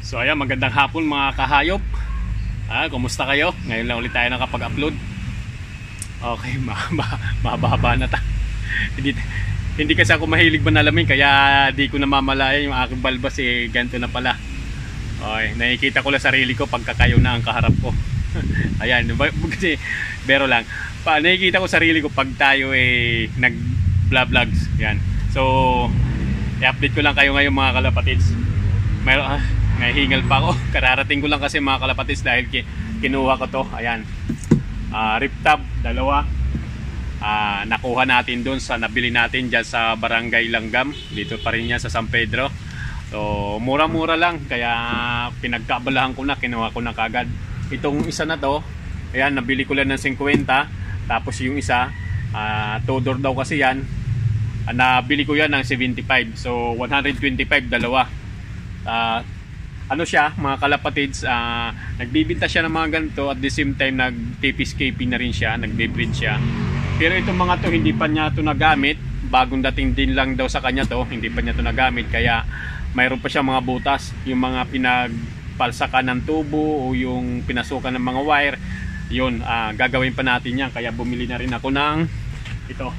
So ayan, magandang hapon mga kahayop. Kumusta kayo? Ngayon lang ulit tayo nakapag-upload. Okay, mahaba na ta. hindi kasi ako mahilig manalamin, kaya di ko namamalayan yung aking balbas ganito na pala. Okay, nakikita ko lang sarili ko pagka kayo na ang kaharap ko. Ayan, kasi bero lang. Nakikita ko sarili ko pag tayo nag-vlogs. Yan. So, i-update ko lang kayo ngayon mga kalapatids. Nahihingal pa ako. Kararating ko lang kasi mga kalapatids dahil kinuha ko to. Ayan. Rip tab, dalawa. Nakuha natin dun sa nabili natin dyan sa Barangay Langgam. Dito pa rin yan sa San Pedro. So, mura-mura lang. Kaya pinagkabalahan ko na, kinuha ko na kagad. Itong isa na to, ayan, nabili ko lang ng 50. Tapos yung isa, two-door daw kasi yan. Nabili ko yan ng 75. So, 125 dalawa. Ano siya, mga kalapatids, nagbibinta siya ng mga ganito. At the same time, nag-TP-scaping na rin siya, nagbe-breed siya. Pero itong mga to, hindi pa niya to nagamit. Bagong dating din lang daw sa kanya to, hindi pa niya to nagamit. Kaya mayroon pa siya mga butas, yung mga pinagpalsakan ng tubo o yung pinasukan ng mga wire. Yun, gagawin pa natin yan. Kaya bumili na rin ako ng ito,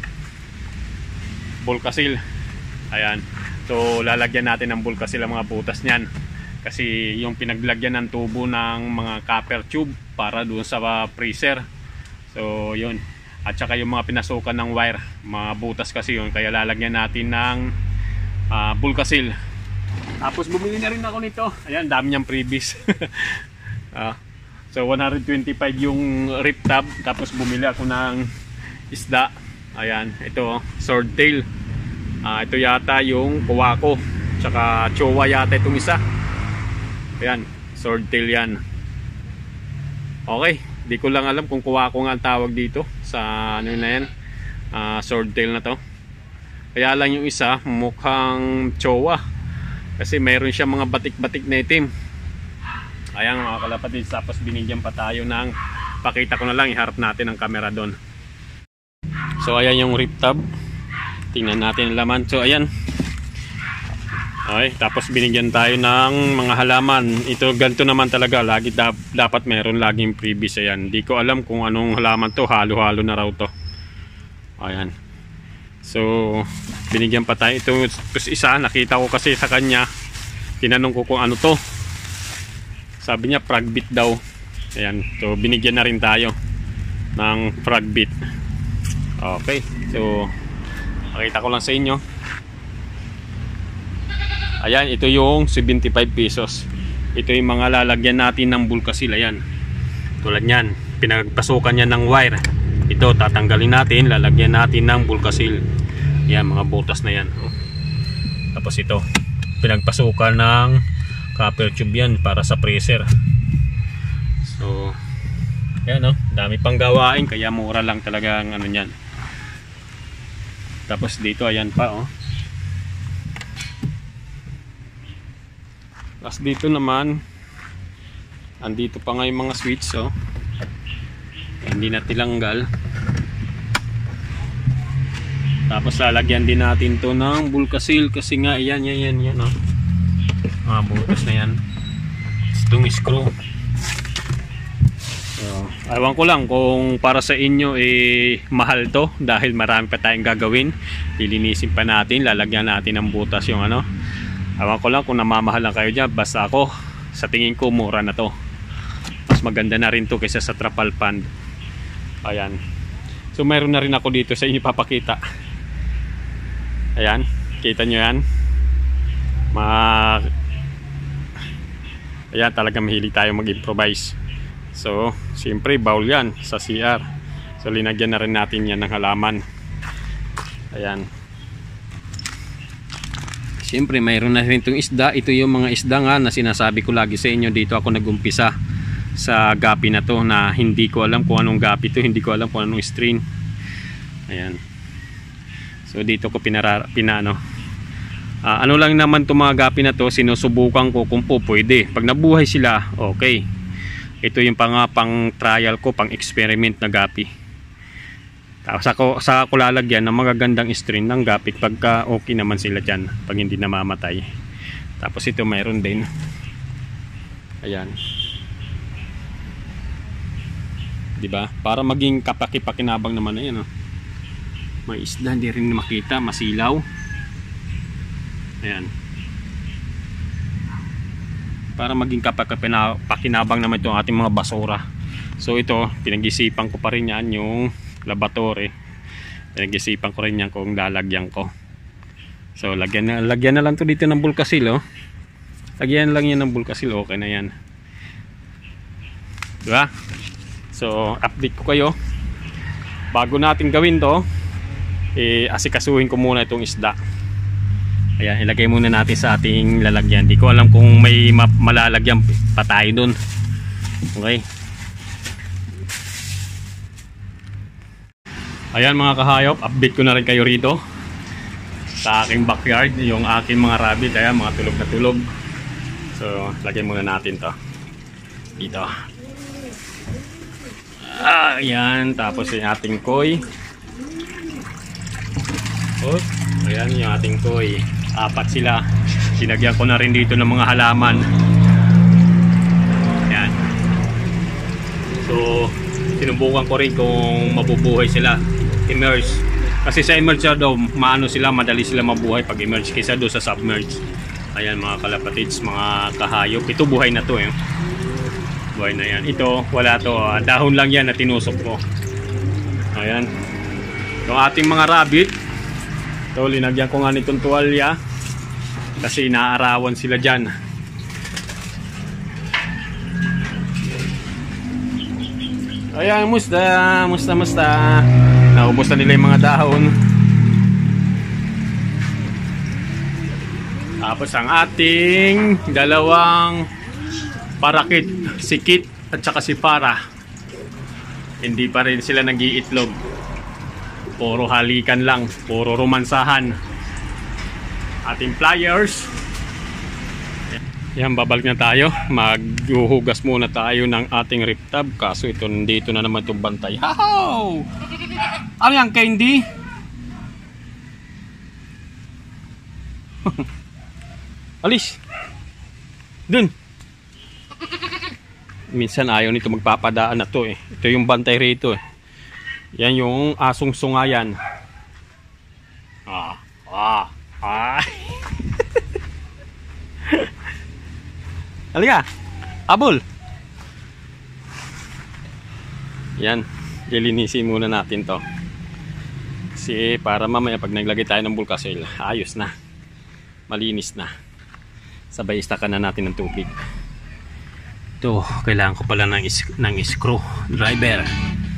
Bulkasil. Ayan. So lalagyan natin ng Bulkasil ang mga butas niyan. Kasi yung pinaglagyan ng tubo ng mga copper tube para doon sa freezer. So yun. At saka yung mga pinasukan ng wire, mga butas kasi yun. Kaya lalagyan natin ng Bulkasil. Tapos bumili na rin ako nito. Ayan, dami niyang freebies. So 125 yung rip tab. Tapos bumili ako ng isda. Ayan, ito swordtail. Ito yata yung kuwako. Tsaka chowa yata itong isa. Ayan, swordtail yan. Okay, di ko lang alam kung kuwako nga ang tawag dito sa ano na yan, swordtail na to. Kaya lang yung isa mukhang chowa, kasi mayroon siya mga batik-batik na itim. Ayan mga kalapatids, tapos binigyan pa tayo ng, pakita ko na lang, iharap natin ang camera doon. So ayan yung rip tab. Tingnan natin ang laman. So ayan. Okay, tapos binigyan tayo ng mga halaman. Ito ganito naman talaga, lagi dapat meron laging freebies. Ayan. Di ko alam kung anong halaman to, halo-halo na raw to. Ayan. So binigyan pa tayo ito. Tapos isa, nakita ko kasi sa kanya, tinanong ko kung ano to. Sabi niya frog bit daw. Ayan. So binigyan na rin tayo ng frog bit. Okay. So pakita ko lang sa inyo. Ayan, ito yung 75 pesos. Ito yung mga lalagyan natin ng Bulkasil. Ayan, tulad nyan, pinagpasukan niya ng wire. Ito tatanggalin natin, lalagyan natin ng Bulkasil. Ayan, mga butas na yan. Tapos ito, pinagpasukan ng copper tube yan para sa freezer. So ayan, dami pang gawain, kaya mura lang talaga ang ano nyan. Tapos dito ayan pa Tapos dito naman andito pa nga yung mga switch hindi na tilanggal. Tapos lalagyan din natin to ng Bulkasil kasi nga yan mga butas na yan. Itong screw. Ewan ko lang kung para sa inyo mahal to dahil marami pa tayong gagawin. Lilinisin pa natin, lalagyan natin ng butas yung ewan ko lang kung namamahal lang kayo dyan. Basta ako, sa tingin ko mura na to. Mas maganda na rin to kaysa sa trapal pan. Ayan. So mayroon na rin ako dito sa inyo papakita. Ayan, kita nyo yan. Ayan, talagang mahilig tayo mag-improvise. So, siyempre bowl yan sa CR. So, linagyan na rin natin yan ng halaman. Ayan. Siyempre, mayroon na rin itong isda. Ito yung mga isda nga na sinasabi ko lagi sa inyo. Dito ako nagumpisa sa gapi na to na hindi ko alam kung anong gapi to. Hindi ko alam kung anong strain. Ayan. So, dito ko ano lang naman itong mga gapi na to, sinusubukan ko kung po pwede. Pag nabuhay sila, okay. Ito yung pang trial ko, pang experiment na gapi. Tapos sa ako lalagyan ng magagandang strain ng gapi pagka okay naman sila dyan, pag hindi namamatay. Tapos ito mayroon din. Ayan. Diba? Para maging kapaki-pakinabang naman. Ayan, oh. May isda, hindi rin makita, masilaw. Ayan. Para maging kapaki-pakinabang naman itong ating mga basura. So ito, pinag-isipan ko pa rin yan, yung laboratory. Pinag-isipan ko rin yan kung lalagyan ko. So lagyan na lang to dito ng bulkasil, oh. Lagyan lang yan ng bulkasil, okay na yan. Diba? So update ko kayo. Bago natin gawin to, asikasuhin ko muna itong isda. Ayan, ilagay muna natin sa ating lalagyan. Di ko alam kung may malalagyan pa tayo dun. Okay. Ayan mga kahayop, update ko na rin kayo rito sa aking backyard, yung aking mga rabbit. Ayan, mga tulog na tulog. So lagyan muna natin to dito. Ayan, tapos yung ating koi. Oh, ayan yung ating koi. 4 sila. Sinagyan ko na rin dito ng mga halaman. Ayan. So sinubukan ko rin kung mabubuhay sila immerse. Kasi sa immerse daw, maano sila, madali sila mabuhay pag immerse kaysa doon sa submerge. Ayan mga kalapatids, mga kahayop. Ito buhay na to, eh. Buhay na yan. Ito, wala to. Dahon lang yan na tinusok ko. Ayan. Yung ating mga rabbit, ito, linagyan ko nga nitong tuwalya kasi naaarawan sila dyan. Ayan, musta. Naubos na nila yung mga dahon. Tapos ang ating dalawang parakit, si Kit at saka si Para, hindi pa rin sila nag-iitlog. Puro halikan lang, puro romansahan. Ating pliers. Yan, babalik na tayo. Maghuhugas muna tayo ng ating rip tab. Kaso ito, nandito na naman itong bantay. How! Ano yan, candy? Alis! Dun! Minsan ayaw nito magpapadaan na to, eh. Ito yung bantay rito, eh. Yan yung asong sungayan. Halika! Abol! Yan. Ilinisin muna natin to. Kasi para mamaya pag naglagay tayo ng bulkasil, ayos na. Malinis na. Sabay istakan na natin ng tubig. Ito, kailangan ko pala ng screw driver.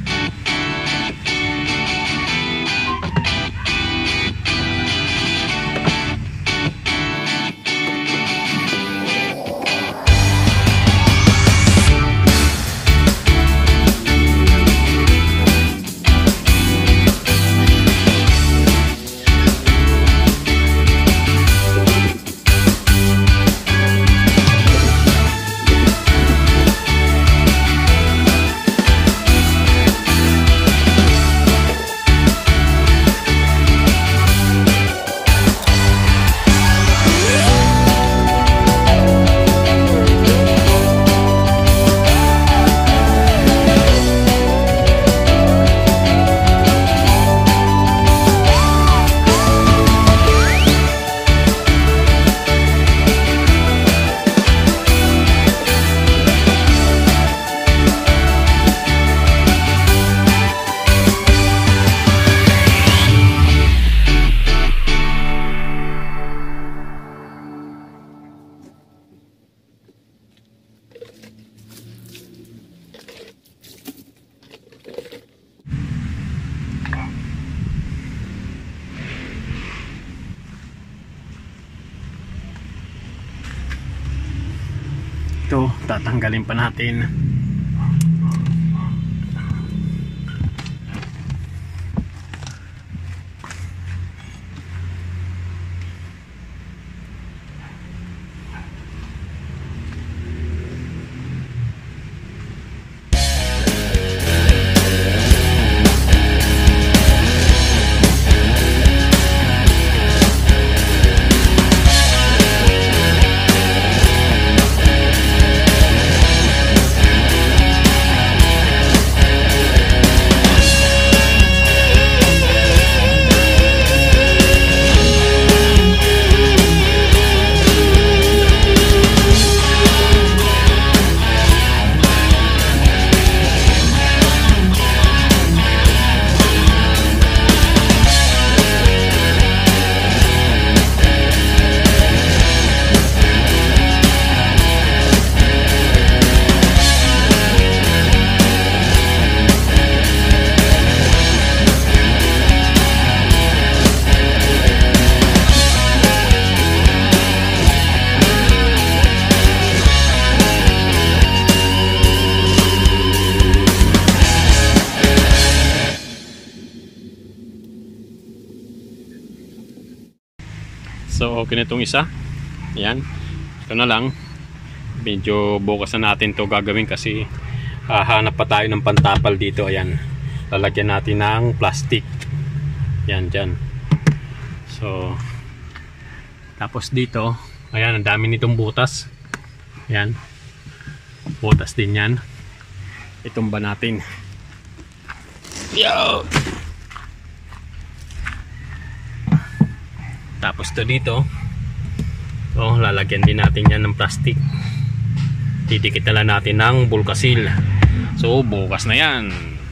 Ito, tatanggalin pa natin. okay na itong isa. Ayan. Ito na lang. Medyo bukas na natin to gagawin kasi hanap pa tayo ng pantapal dito. Ayan. Lalagyan natin ng plastic. Yan dyan. So, tapos dito, ayan, ang dami nitong butas. Ayan. Butas din yan. Itumba natin. Yo! Tapos to dito, lalagyan din natin yan ng plastic. Didikit na lang natin ng bulkasil. So, bukas na yan.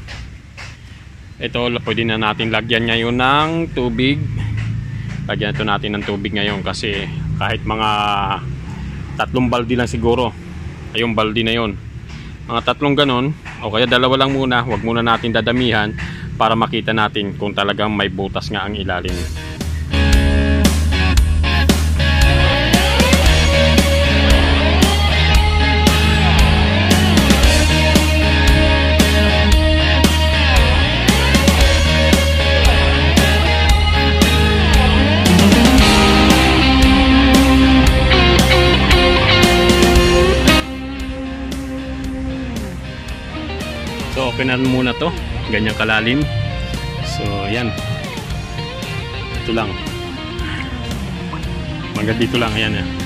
Ito, pwede na natin lagyan ngayon ng tubig. Lagyan ito natin ng tubig ngayon kasi kahit mga 3 baldi lang siguro. Ayong baldi na yon. Mga 3 ganon, o kaya 2 lang muna. Huwag muna natin dadamihan para makita natin kung talagang may butas nga ang ilalim. So okay na muna to, ganyang kalalim. So yan, ito lang, hanggang dito lang. Ayan ya,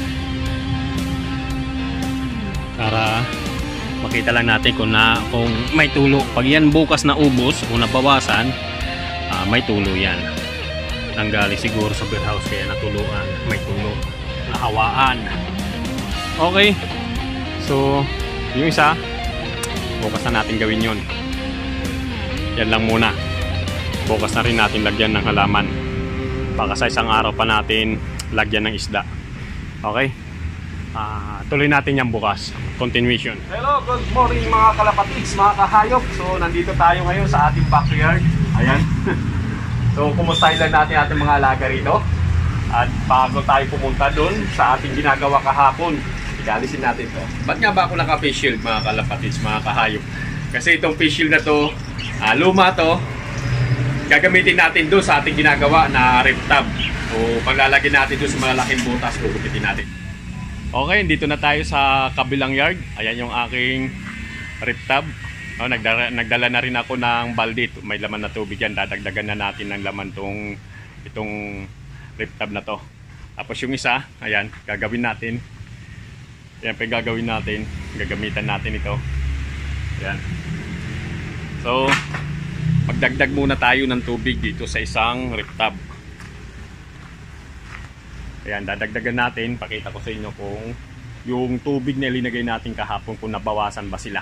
para makita lang natin kung may tulo. Pag yan bukas na ubos o nabawasan, may tulo yan. Nanggaling siguro sa warehouse kaya natuluan, may tulo, nahawaan. Okay, so yung isa bukas na natin gawin yun. Yan lang muna. Bukas na rin natin lagyan ng halaman. Baka sa isang araw pa natin lagyan ng isda. Okay? Tuloy natin yan bukas. Continuation. Hello, good morning mga kalapatiks, mga kahayop. So nandito tayo ngayon sa ating backyard. Ayan. So kumustahin lang natin ating mga alaga rito. At bago tayo pumunta doon sa ating ginagawa kahapon, igalisin natin to. Ba't nga ba ako naka-face shield mga kalapatids, mga kahayop? Kasi itong face shield na to, luma to, gagamitin natin doon sa ating ginagawa na rip tab. O paglalagyan natin doon sa malalaking butas, gugupitin natin. Okay, dito na tayo sa kabilang yard. Ayan yung aking rip tab. Nagdala na rin ako ng balde. May laman na tubig yan. Dadagdagan na natin ng laman itong rip tab na to. Tapos yung isa, ayan, gagawin natin. Yan pa gagawin natin. Gagamitan natin ito. Yan. So, magdagdag muna tayo ng tubig dito sa isang rip tab. Ayan, dadagdagan natin. Pakita ko sa inyo kung yung tubig na ilinagay natin kahapon, kung nabawasan ba sila.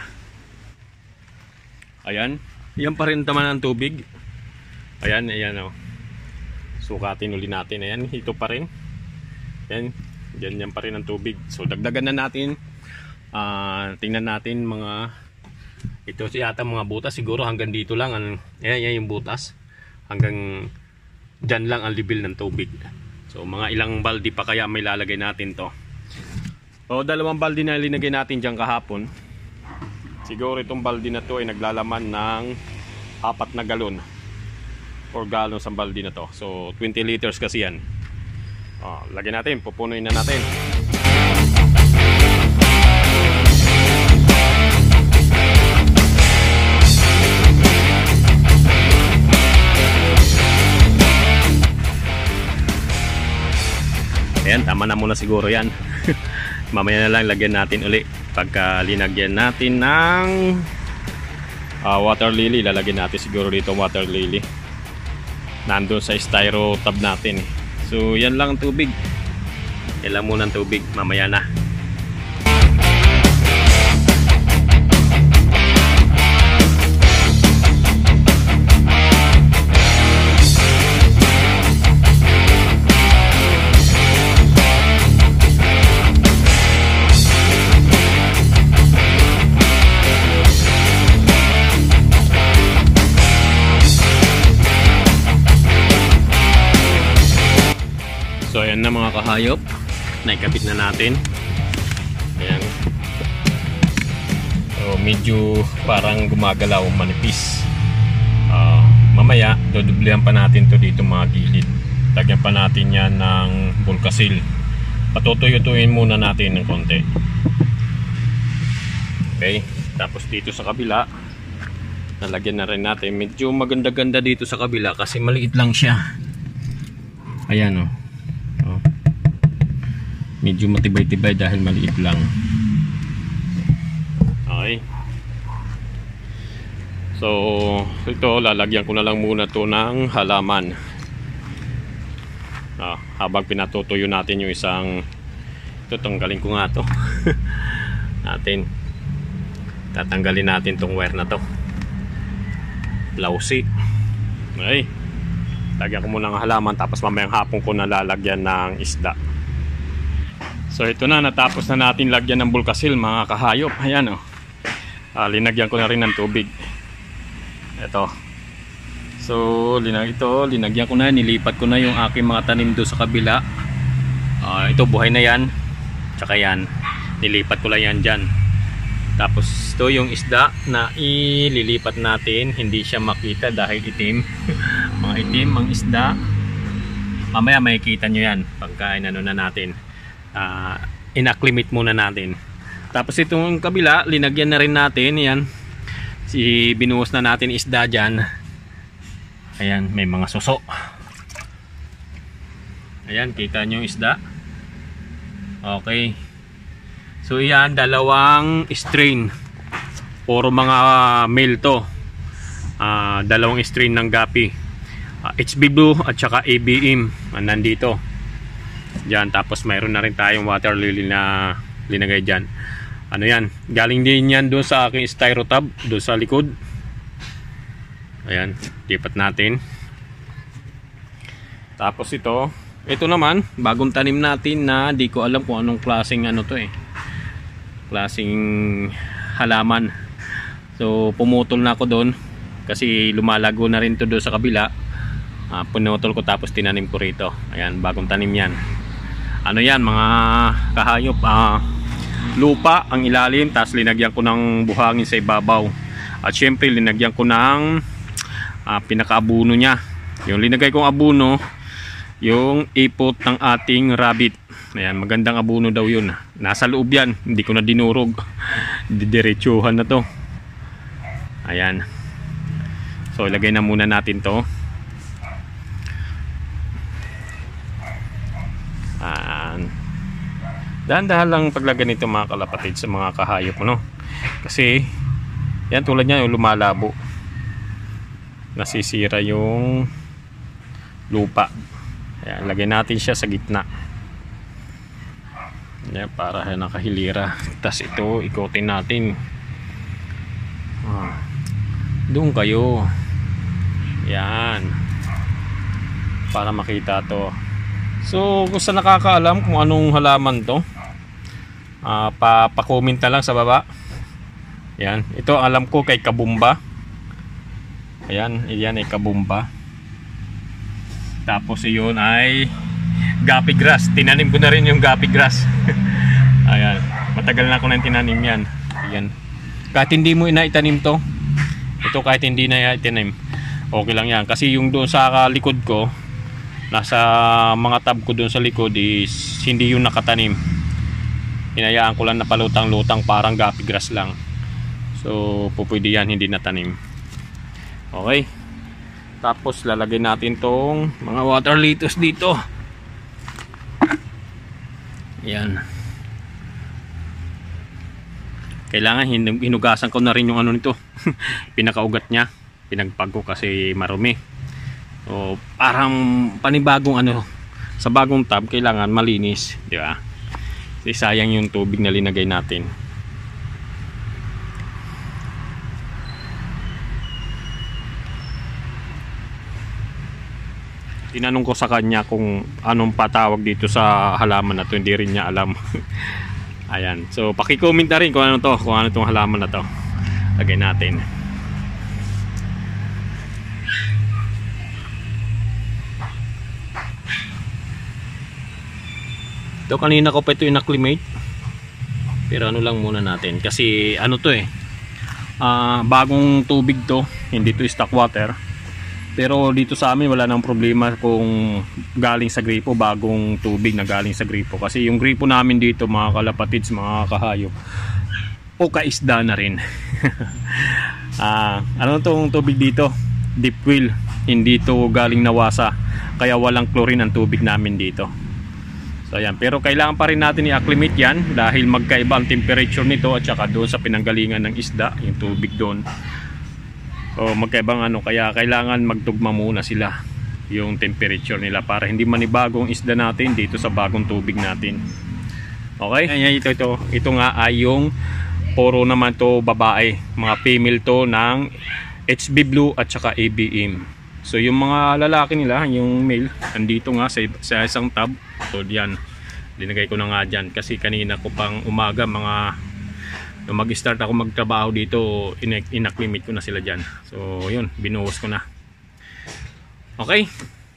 Ayan. Yan pa rin naman ang tubig. Ayan, ayan o. Sukatin uli natin. Ayan, ito pa rin. Ayan. Ganyan pa rin ang tubig. So dagdagan na natin. Tingnan natin mga ito yata mga butas siguro hanggang dito lang. Ayan yung butas. Hanggang dyan lang ang level ng tubig. So mga ilang baldi pa kaya may lalagay natin to. O 2 baldi na linagay natin dyan kahapon. Siguro itong baldi na to ay naglalaman ng 4 na galon. 4 gallons ang baldi na to. So 20 liters kasi yan. Lagyan natin, pupunuin na natin. Ayan, tama na muna siguro yan. Mamaya na lang lagyan natin uli. Pagka linagyan natin ng water lily, lalagyan natin siguro dito water lily. Nandun sa styro tab natin eh. So yan lang ang tubig. Yan lang muna ang tubig. Mamaya na. So ayan na mga kahayop, naikabit na natin. Ayan. So medyo parang gumagalaw, manipis. Mamaya dodublehan pa natin to dito mga gilid lagyan pa natin yan ng Bulkasil. Patutuyutuin muna natin ng konti. Okay, tapos dito sa kabila nalagyan na rin natin. Medyo maganda-ganda dito sa kabila kasi maliit lang siya. Ayan oh. Oh. Medyo matibay-tibay dahil maliit lang. Okay. So ito, lalagyan ko na lang muna to ng halaman. Habang pinatutuyo natin yung isang, ito tanggalin ko nga to. Tatanggalin natin tong wire na to. Lousy. Okay. Lagyan ko muna ng halaman, tapos mamayang hapon ko na lalagyan ng isda. So ito na, natapos na natin lagyan ng Bulkasil mga kahayop. Ayan oh. Linagyan ko na rin ng tubig. Ito. So linagyan ko na, nilipat ko na yung aking mga tanim doon sa kabila. Ito buhay na yan. Tsaka yan, nilipat ko lang yan dyan. Tapos ito yung isda na ililipat natin. Hindi siya makita dahil itim. Mga itim ang isda. Mamaya makikita nyo yan pagkain ano na natin. Inacclimate muna natin. Tapos itong kabila, linagyan na rin natin. Yan. Binuhos na natin isda dyan. Ayan, may mga suso. Ayan, kita nyo yung isda. Okay. So yan, dalawang strain. Puro mga male to. Dalawang strain ng gapi. HB Blue at saka ABM. Nandito. Diyan, tapos mayroon na rin tayong water lily na linagay dyan. Ano yan? Galing din yan doon sa aking styrotab. Doon sa likod. Ayan, lipat natin. Tapos ito naman, bagong tanim natin na di ko alam kung anong klaseng ano to eh. Klaseng halaman. So pumutol na ako doon kasi lumalago na rin to doon sa kabila. Pinutol ko tapos tinanim ko rito. Ayan, bagong tanim yan. Ano yan mga kahayop, lupa ang ilalim, tapos linagyan ko ng buhangin sa ibabaw. At syempre linagyan ko ng pinakaabuno niya. Yung linagay kong abuno, yung ipot ng ating rabbit. Ayan, magandang abuno daw yun. Nasa loob yan, hindi ko na dinurog. Didiretsuhan na to. Ayan. So ilagay na muna natin to. Dahan-dahan lang paglagay nito mga kalapatid sa mga kahayop, no? Kasi yan, tulad niya yung lumalabo, nasisira yung lupa. Ayan, lagay natin siya sa gitna. Ayan, para nakahilira. Tapos ito, ikotin natin. Doon kayo. Yan, para makita to. So kung sa nakakaalam kung anong halaman to, pa-comment na lang sa baba. Yan, ito alam ko kay kabumba. Ayan, yan ay kabumba. Tapos iyon ay gapi grass. Tinanim ko na rin yung gapi grass. Ayan, matagal na ako nang tinanim yan. Ayan, kahit hindi mo inaitanim to, ito kahit hindi na itanim, okay lang yan. Kasi yung doon sa likod ko, nasa mga tab ko doon sa likod is hindi yung nakatanim. Hinayaan ko lang na palutang-lutang, parang gapi grass lang. So pupwede yan, hindi natanim. Okay. Tapos lalagay natin tong mga water lettuce dito. Yan. Kailangan hinugasan ko na rin yung ano nito. Pinakaugat niya. Pinagpag ko kasi marumi. So parang panibagong ano, sa bagong tab kailangan malinis, di ba? Kasi sayang yung tubig na linagay natin. Tinanong ko sa kanya kung anong patawag dito sa halaman na to, hindi rin niya alam. Ayan, so paki-comment na rin kung ano to, kung ano tong halaman na to. Lagay natin. Ito kanina ko pa ito inacclimate, pero ano lang muna natin kasi ano to eh, bagong tubig to, hindi to stock water. Pero dito sa amin wala nang problema kung galing sa gripo, bagong tubig na galing sa gripo. Kasi yung gripo namin dito mga kalapatids, mga kahayop, o kaisda na rin. Ano tong tubig dito? Deep well, hindi to galing nawasa. Kaya walang chlorine ang tubig namin dito. So ayan, pero kailangan pa rin natin i-acclimate yan dahil magkaiba ang temperature nito at saka doon sa pinanggalingan ng isda, yung tubig doon. O magkaibang ano, kaya kailangan magtugma muna sila yung temperature nila para hindi manibagong isda natin dito sa bagong tubig natin. Okay? Ayan, ito nga ay yung puro naman to babae, mga female to ng HB Blue at saka ABM. So yung mga lalaki nila, yung male, andito nga sa isang tab. So diyan, linagay ko na nga dyan kasi kanina ko pang umaga nung mag-start ako magtrabaho dito, inacclimate ko na sila dyan. So yun, binuhos ko na. Okay.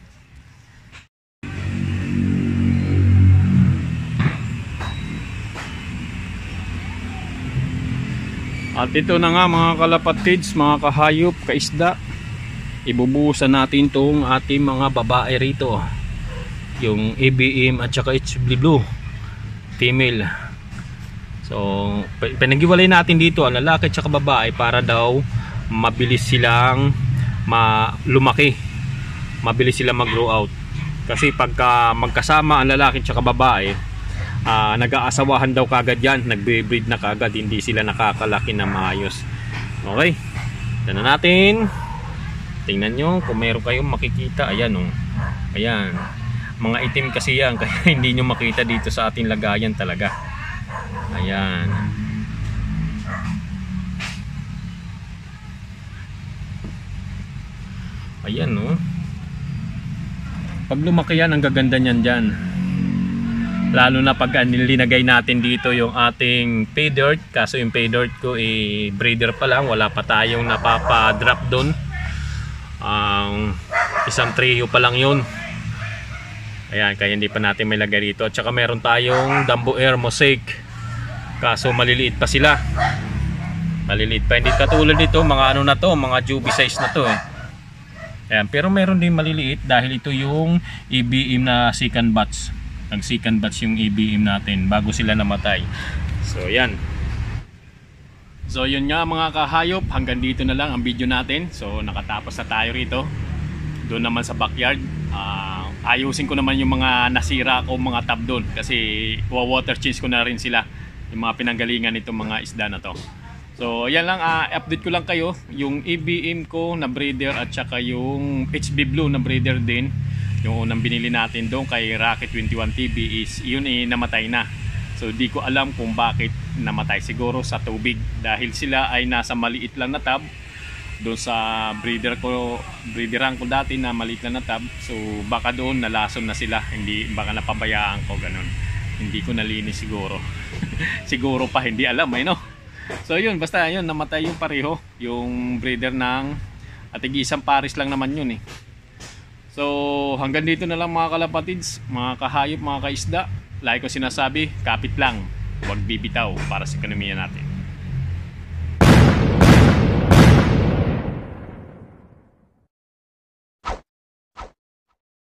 At ito na nga mga kalapatids, mga kahayop, kaisda, ibubuhusan natin tong ating mga babae rito, yung ABM at saka HB Blue female. So pinag-iwalay natin dito ang lalaki at saka babae para daw mabilis silang lumaki, mabilis silang mag-grow out. Kasi pagka magkasama ang lalaki at saka babae, nag-aasawahan daw kagad yan, nagbe-breed na kagad, hindi sila nakakalaki na maayos. Okay, ito na natin. Tingnan nyo kung meron kayong makikita. Ayan o, ayan, mga itim kasi yan kaya hindi nyo makita dito sa ating lagayan talaga. Ayan. Ayan o, pag lumaki yan ang gaganda nyan dyan. Lalo na pag nilinagay natin dito yung ating pay dirt. Kaso yung pay dirt ko breeder pa lang, wala pa tayong napapa-drop doon. Isang trio pa lang yun. Ayan, kaya hindi pa natin may lagay dito. At saka meron tayong Dumbo Air Mosaic. Kaso maliliit pa sila. Maliliit pa, hindi katulad nito, mga ano na to, mga juby size na to eh. Ayan, pero meron din maliliit dahil ito yung ABM na second batch. Nag second batch yung ABM natin bago sila namatay. So yan. So yun nga mga kahayop, hanggang dito na lang ang video natin. So nakatapos na tayo rito. Doon naman sa backyard, ayusin ko naman yung mga nasira ko mga tab doon kasi water change ko na rin sila, yung mga pinanggalingan nitong mga isda na to. So yan lang, update ko lang kayo yung ABM ko na breeder at saka yung HB Blue na breeder din. Yung unang binili natin doon kay Rocket 21 TV is yun namatay na. So di ko alam kung bakit namatay, siguro sa tubig dahil sila ay nasa maliit lang na tab doon sa breederan ko dati na maliit lang na tab. So baka doon nalason na sila, hindi, baka napabayaan ko ganun, hindi ko nalinis siguro. Siguro pa, hindi alam no. So yun, basta yun, namatay yung pareho, yung breeder ng isang pares lang naman yun eh. So hanggang dito na lang mga kalapatids, mga kahayop, mga kaisda. Like ko sinasabi, kapit lang, huwag bibitaw para sa ekonomiya natin.